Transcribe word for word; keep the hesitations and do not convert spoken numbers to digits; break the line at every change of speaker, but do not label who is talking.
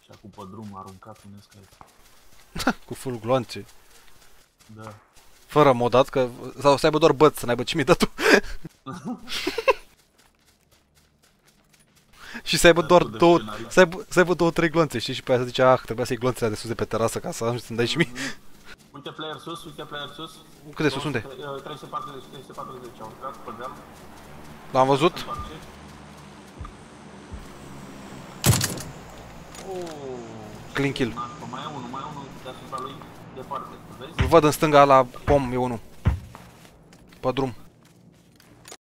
Și acum pe drum aruncat un escape.
Cu full glonțe.
Da.
Fără modat, că... Sau să aibă doar băț, să n-aibă ce mi dă tu. Și să aibă doar două... Să aibă, să aibă două, trei glonțe, știi? Și pe aia să zice, ah, trebuia să iei glonțele de sus de pe terasă ca să ajungi să-mi dai și mie.
Uite player sus, uite player sus.
Cât de sus, unde?
trei sute patruzeci, trei sute patruzeci, au urcat pe deal.
L-am văzut. Clean kill.
Mai e unul, mai e unul deasupra lui, departe, vezi?
Îl văd în stânga la pom, e unul. Pe drum.